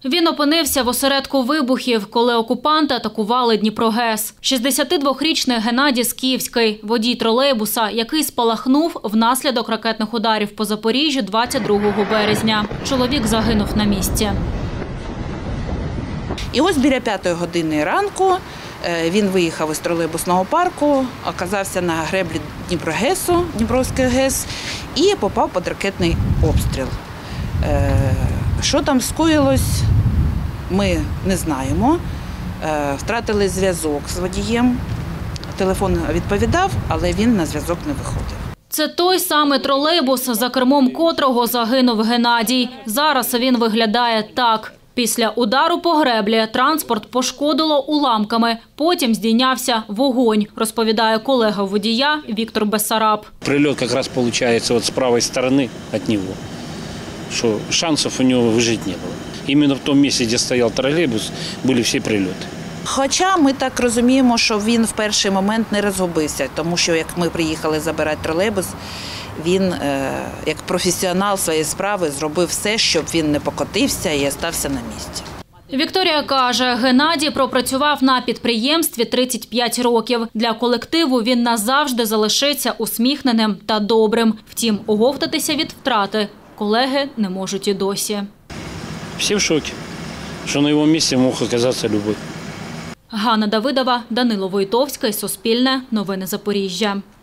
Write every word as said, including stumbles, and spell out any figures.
Він опинився в осередку вибухів, коли окупанти атакували Дніпрогес. шістдесятидвохрічний Геннадій Скіфський, водій тролейбуса, який спалахнув внаслідок ракетних ударів по Запоріжжю двадцять другого березня. Чоловік загинув на місці. І ось біля п'ятої години ранку він виїхав із тролейбусного парку, оказався на греблі Дніпрогесу, Дніпровський ГЕС, і попав під ракетний обстріл. Що там скоїлось, ми не знаємо. Втратили зв'язок з водієм. Телефон відповідав, але він на зв'язок не виходив. Це той самий тролейбус, за кермом котрого загинув Геннадій. Зараз він виглядає так. Після удару по греблі транспорт пошкодило уламками, потім здійнявся вогонь, розповідає колега водія Віктор Бессараб. Прильот якраз виходить от з правої сторони від нього, що шансів у нього вижити не було. Іменно в тому місці, де стояв тролейбус, були всі прильоти. Хоча ми так розуміємо, що він в перший момент не розгубився, тому що як ми приїхали забирати тролейбус, він, як професіонал своєї справи, зробив все, щоб він не покотився і залишився на місці. Вікторія каже, Геннадій пропрацював на підприємстві тридцять п'ять років. Для колективу він назавжди залишиться усміхненим та добрим. Втім, оговтатися від втрати колеги не можуть і досі. Всі в шокі, що на його місці мог оказатися будь-який. Ганна Давидова, Данило Войтовський, Суспільне, Новини Запоріжжя.